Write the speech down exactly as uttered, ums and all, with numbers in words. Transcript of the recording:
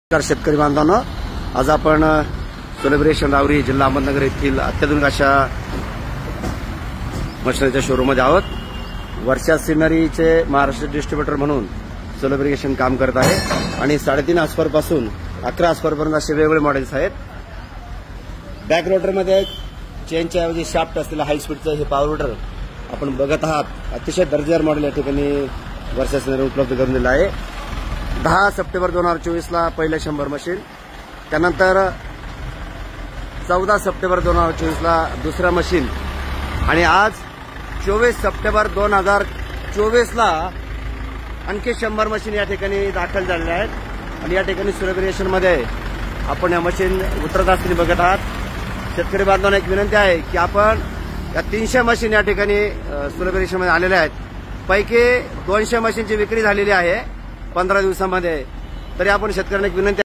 नमस्कार शेतकरी बांधवांनो, आज आपण सेलिब्रेशन रावरी जिल्हा अहमदनगर येथील अत्याधुनिक अशा मशिनरीच्या शोरूममध्ये आहोत. वर्षा सिनरीचे महाराष्ट्र डिस्ट्रीब्युटर म्हणून सेलिब्रेशन काम करत आहे आणि साडेतीन हॉर्सपावर पासून अकरा हॉर्सपावरपर्यंत असे वेगवेगळे मॉडेल्स आहेत. बॅक रोटरमध्ये चेनच्या ऐवजी शाफ्ट असलेलं हाय स्पीडचं हे पॉवर रोटर आपण बघत आहात. अतिशय दर्जेदार मॉडेल या ठिकाणी वर्षा सिनरी उपलब्ध करून दिलं आहे. दहा सप्टेंबर दोन हजार चोवीसला पहिले शंभर मशीन, त्यानंतर चौदा सप्टेंबर दोन हजार चोवीसला दुसरा मशीन आणि आज चोवीस सप्टेंबर दोन हजार चोवीसला आणखी शंभर मशीन या ठिकाणी दाखल झालेल्या आहेत. आणि या ठिकाणी सेलिब्रेशनमध्ये आपण या मशीन उतरत असताना बघत आहात. शेतकरी बांधवांना एक विनंती आहे की आपण या तीनशे मशीन या ठिकाणी सेलिब्रेशनमध्ये आलेल्या आहेत. पैकी दोनशे मशीनची विक्री झालेली आहे पंधरा दिवसामध्ये. तरी आपण शेतकऱ्यांना एक विनंती